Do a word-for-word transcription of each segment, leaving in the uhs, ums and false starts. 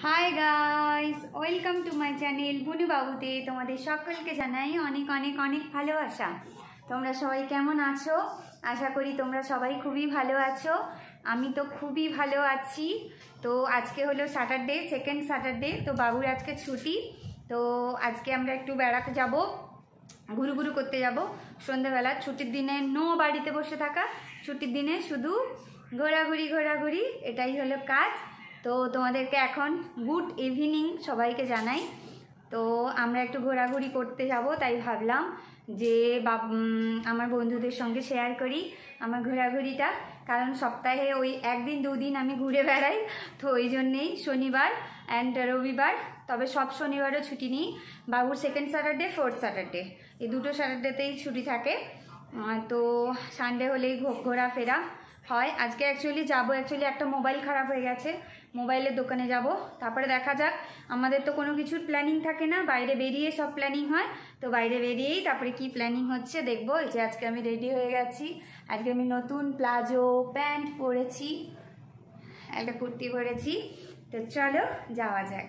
Hi guys welcome to my channel बुनु बाबूते तुम्हारे सकल के जानाई अनेक अनेक अनेक भालोबासा। তোমরা সবাই কেমন আছো? আশা করি তোমরা সবাই খুবই ভালো আছো। আমি তো খুবই ভালো আছি। তো আজকে হলো স্যাটারডে, সেকেন্ড স্যাটারডে। তো বাবুর আজকে ছুটি। তো আজকে আমরা একটু বেড়াতে যাব, ঘুরু ঘুরু করতে যাব সন্ধ্যাবেলা। ছুটির দিনে নো বাড়িতে বসে থাকা, ছুটির দিনে শুধু ঘোরাঘুরি ঘোরাঘুরি, এটাই হলো কাজ। তো তোমাদেরকে এখন গুড ইভিনিং সবাইকে জানাই। তো আমরা একটু ঘোরাঘুরি করতে যাব, তাই ভাবলাম যে আমার বন্ধুদের সঙ্গে শেয়ার করি আমার ঘোরাঘুরিটা। কারণ সপ্তাহে ওই একদিন দুদিন আমি ঘুরে বেড়াই, তো ওই জন্যেই শনিবার অ্যান্ড রবিবার, তবে সব শনিবারও ছুটি নিই। বাবুর সেকেন্ড স্যাটারডে, ফোর্থ স্যাটারডে, এই দুটো স্যাটারডেতেই ছুটি থাকে। তো সানডে হলেই ঘোরাফেরা হয়। আজকে অ্যাকচুয়ালি যাবো, অ্যাকচুয়ালি একটা মোবাইল খারাপ হয়ে গেছে, মোবাইলের দোকানে যাব। তারপরে দেখা যাক, আমাদের তো কোনো কিছুর প্ল্যানিং থাকে না, বাইরে বেরিয়ে সব প্ল্যানিং হয়। তো বাইরে বেরিয়েই তারপরে কি প্ল্যানিং হচ্ছে দেখবো। এই যে আজকে আমি রেডি হয়ে গেছি, আজকে আমি নতুন প্লাজো প্যান্ট পরেছি, একটা কুর্তি পরেছি। তো চলো যাওয়া যাক।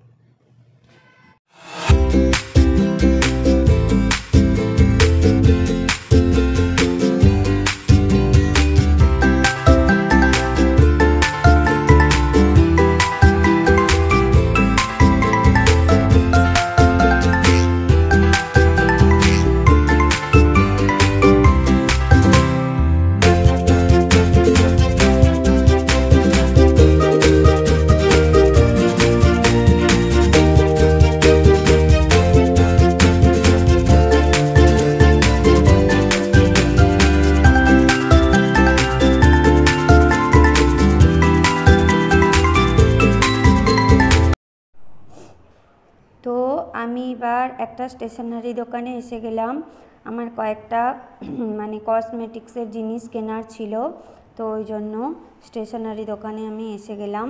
তো আমি এবার একটা স্টেশনারি দোকানে এসে গেলাম। আমার কয়েকটা মানে কসমেটিক্সের জিনিস কেনার ছিল, তো ওই জন্য স্টেশনারি দোকানে আমি এসে গেলাম।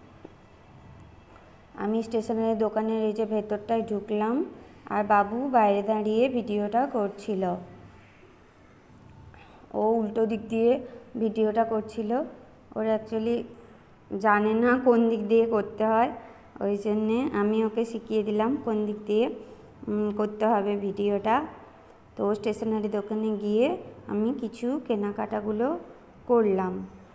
আমি স্টেশনারি দোকানের এই যে ভেতরটায় ঢুকলাম, আর বাবু বাইরে দাঁড়িয়ে ভিডিওটা করছিল। ও উল্টো দিক দিয়ে ভিডিওটা করছিল, ওর অ্যাকচুয়ালি জানে না কোন দিক দিয়ে করতে হয়, ওই জন্যে আমি ওকে শিখিয়ে দিলাম কোন দিক দিয়ে করতে হবে ভিডিওটা। তো স্টেশনারি দোকানে গিয়ে আমি কিছু কেনাকাটাগুলো করলাম।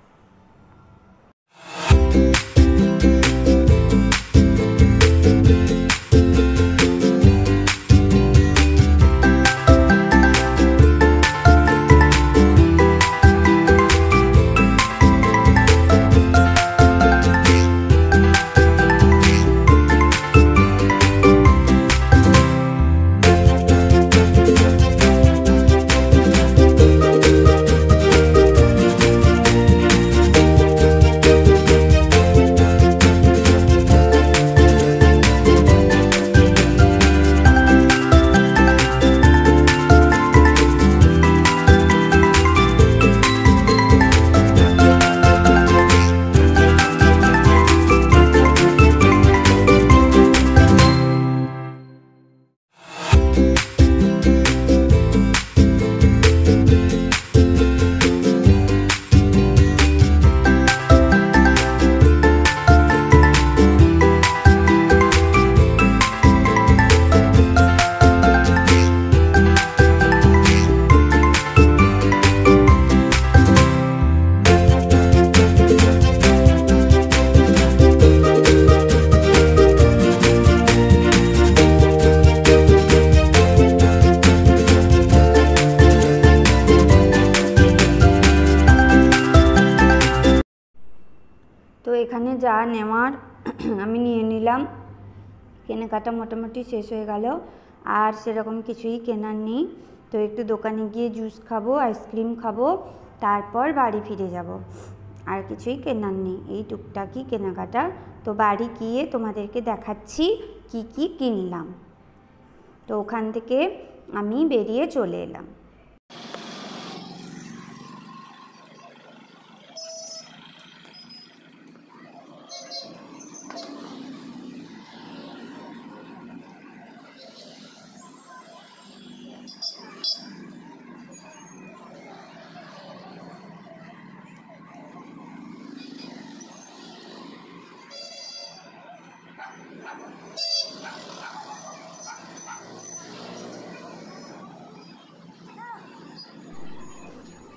তো এখানে যা নেওয়ার আমি নিয়ে নিলাম, কেনাকাটা মোটামুটি শেষ হয়ে গেল, আর সেরকম কিছুই কেনার নেই। তো একটু দোকানে গিয়ে জুস খাবো, আইসক্রিম খাবো, তারপর বাড়ি ফিরে যাব। আর কিছুই কেনার নেই, এই টুকটাকই কেনাকাটা। তো বাড়ি গিয়ে তোমাদেরকে দেখাচ্ছি কি কি কিনলাম। তো ওখান থেকে আমি বেরিয়ে চলে এলাম।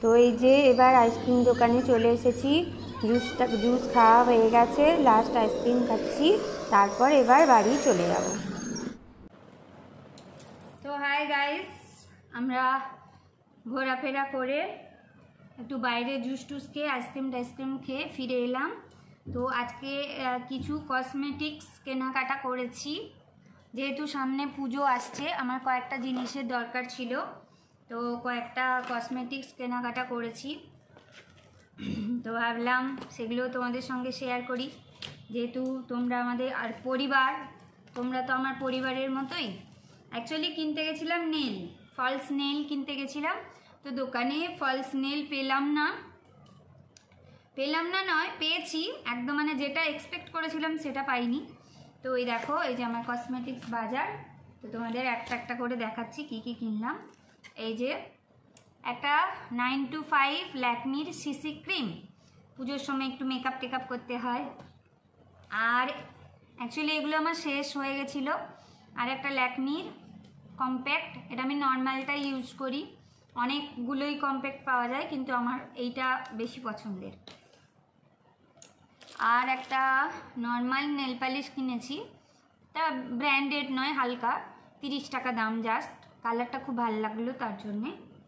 তো এই যে এবার আইসক্রিম দোকানে চলে এসেছি, জুসটা জুস খাওয়া হয়ে গেছে, লাস্ট আইসক্রিম খাচ্ছি, তারপর এবার বাড়ি চলে যাব। তো হাই গাইস, আমরা ঘোরাফেরা করে একটু বাইরে জুস টুস খেয়ে আইসক্রিম টাইসক্রিম খেয়ে ফিরে এলাম। তো আজকে কিছু কসমেটিক্স কেনাকাটা করেছি, যেহেতু সামনে পুজো আসছে, আমার কয়েকটা জিনিসের দরকার ছিল, তো কয়েকটা কসমেটিক্স কেনাকাটা করেছি। তো ভাবলাম সেগুলো তোমাদের সঙ্গে শেয়ার করি, যেহেতু তোমরা আমাদের আর পরিবার, তোমরা তো আমার পরিবারের মতোই। অ্যাকচুয়ালি কিনতে গেছিলাম নেল, ফলস নেল কিনতে গেছিলাম, তো দোকানে ফলস নেল পেলাম না পেলাম না নয় পেয়েছি একদম, মানে যেটা এক্সপেক্ট করেছিলাম সেটা পাইনি। তো এই দেখো, এই যে আমার কসমেটিক্স বাজার, তো তোমাদের একটা একটা করে দেখাচ্ছি কি কি কিনলাম। এই যে একটা নাইন টু ফাইভ ল্যাকমির সিসি ক্রিম, পুজোর সময় একটু মেকআপ টেকআপ করতে হয়, আর অ্যাকচুয়ালি এগুলো আমার শেষ হয়ে গেছিলো। আর একটা ল্যাকমির কম্প্যাক্ট, এটা আমি নর্মালটাই ইউজ করি, অনেকগুলোই কম্প্যাক্ট পাওয়া যায় কিন্তু আমার এইটা বেশি পছন্দের। আর একটা নর্মাল নেল পালিশ কিনেছি, তা ব্র্যান্ডেড নয়, হালকা তিরিশ টাকা দাম, জাস্ট কালারটা খুব ভালো লাগলো তার জন্যে।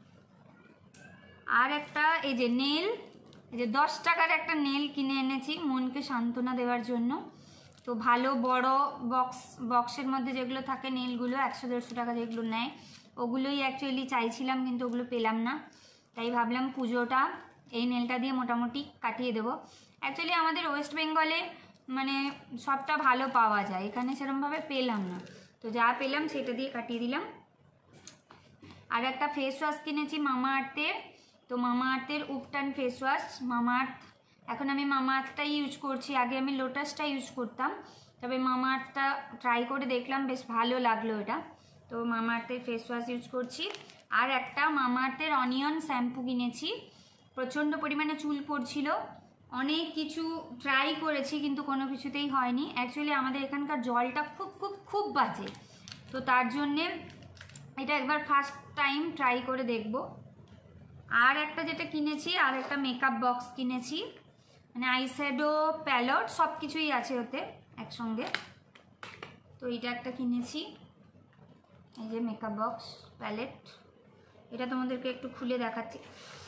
আর একটা এই যে নেল, এই যে দশ টাকার একটা নেল কিনে এনেছি মনকে সান্ত্বনা দেওয়ার জন্য। তো ভালো বড় বক্স, বক্সের মধ্যে যেগুলো থাকে নেলগুলো একশো দেড়শো টাকা যেগুলো নেয়, ওগুলোই অ্যাকচুয়ালি চাইছিলাম কিন্তু ওগুলো পেলাম না, তাই ভাবলাম পুজোটা এই নেলটা দিয়ে মোটামুটি কাটিয়ে দেবো। অ্যাকচুয়ালি আমাদের ওয়েস্ট বেঙ্গলে মানে সবটা ভালো পাওয়া যায়, এখানে সেরকমভাবে পেলাম না, তো যা পেলাম সেটা দিয়ে কাটিয়ে দিলাম। আর একটা ফেস ওয়াশ কিনেছি মামা আর্থের, তো মামা আর্থের উপটান ফেস ওয়াশ, মামা আর্থ এখন আমি মামা আর্থটাই ইউজ করছি, আগে আমি লোটাসটা ইউজ করতাম, তবে মামা আর্থটা ট্রাই করে দেখলাম, বেশ ভালো লাগলো এটা, তো মামা আর্থের ফেস ওয়াশ ইউজ করছি। আর একটা মামা আর্থের অনিয়ন শ্যাম্পু কিনেছি, প্রচণ্ড পরিমাণে চুল পড়ছিল, অনেক কিছু ট্রাই করেছি কিন্তু কোনো কিছুতেই হয়নি। অ্যাকচুয়ালি আমাদের এখানকার জলটা খুব খুব খুব বাজে, তো তার জন্যে এটা একবার ফার্স্ট টাইম ট্রাই করে দেখব। আর একটা যেটা কিনেছি, আর একটা মেকআপ বক্স কিনেছি, মানে আইশ্যাডো প্যালেট সব কিছুই আছে ওতে একসঙ্গে, তো এটা একটা কিনেছি, এই যে মেকআপ বক্স প্যালেট, এটা তোমাদেরকে একটু খুলে দেখাচ্ছি।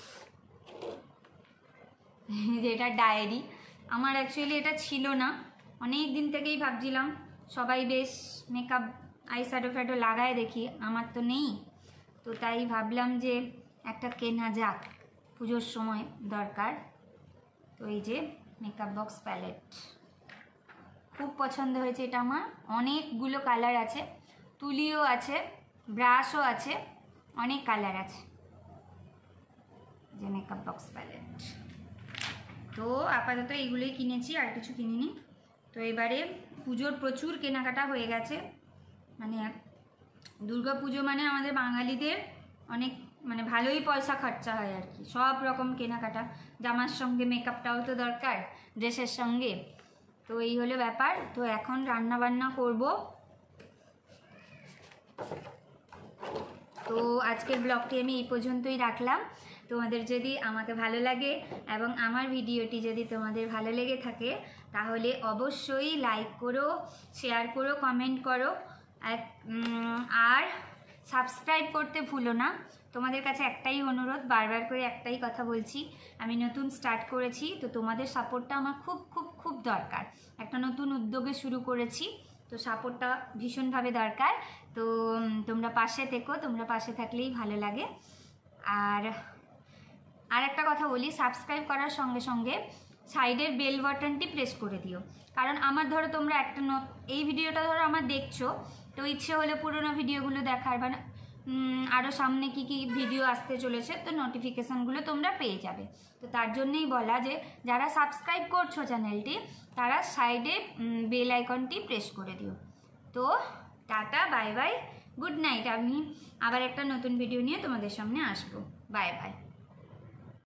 যে এটা ডায়েরি, আমার অ্যাকচুয়ালি এটা ছিল না, অনেক দিন থেকেই ভাবছিলাম সবাই বেশ মেকআপ আইশ্যাডো ফ্যাডো লাগায় দেখি, আমার তো নেই, তো তাই ভাবলাম যে একটা কেনা যাক, পুজোর সময় দরকার। তো এই যে মেকআপ বক্স প্যালেট, খুব পছন্দ হয়েছে এটা আমার, অনেকগুলো কালার আছে, তুলিও আছে, ব্রাশও আছে, অনেক কালার আছে, যে মেকআপ বক্স প্যালেট। তো আপাতত এইগুলোই কিনেছি, আর কিছু কিনিনি। তো এবারে পুজোর প্রচুর কেনাকাটা হয়ে গেছে, মানে দুর্গা পুজো মানে আমাদের বাঙালিদের অনেক মানে ভালোই পয়সা খরচা হয় আর কি, সব রকম কেনাকাটা, জামার সঙ্গে মেকআপটাও তো দরকার, ড্রেসের সঙ্গে, তো এই হলো ব্যাপার। তো এখন রান্না বান্না করব। তো আজকের ব্লগটি আমি এই পর্যন্তই রাখলাম। তোমাদের যদি আমাকে ভালো লাগে এবং আমার ভিডিওটি যদি তোমাদের ভালো লেগে থাকে, তাহলে অবশ্যই লাইক করো, শেয়ার করো, কমেন্ট করো, আর সাবস্ক্রাইব করতে ভুলো না। তোমাদের কাছে একটাই অনুরোধ, বারবার করে একটাই কথা বলছি, আমি নতুন স্টার্ট করেছি, তো তোমাদের সাপোর্টটা আমার খুব খুব খুব দরকার, একটা নতুন উদ্যোগে শুরু করেছি, তো সাপোর্টটা ভীষণভাবে দরকার। তো তোমরা পাশে থেকো, তোমরা পাশে থাকলেই ভালো লাগে। আর আর একটা কথা বলি, সাবস্ক্রাইব করার সঙ্গে সঙ্গে সাইডের বেল বাটনটি প্রেস করে দিও, কারণ আমার ধরো তোমরা একটা এই ভিডিওটা ধরো আমার দেখছো, তো ইচ্ছে হলে পুরোনো ভিডিওগুলো দেখার বা আরও সামনে কি কি ভিডিও আসতে চলেছে, তো নোটিফিকেশানগুলো তোমরা পেয়ে যাবে। তো তার জন্যই বলা যে যারা সাবস্ক্রাইব করছো চ্যানেলটি, তারা সাইডে বেল আইকনটি প্রেস করে দিও। তো tata, bye bye, good night. আমি আবার একটা নতুন ভিডিও নিয়ে তোমাদের সামনে আসবো। Bye by.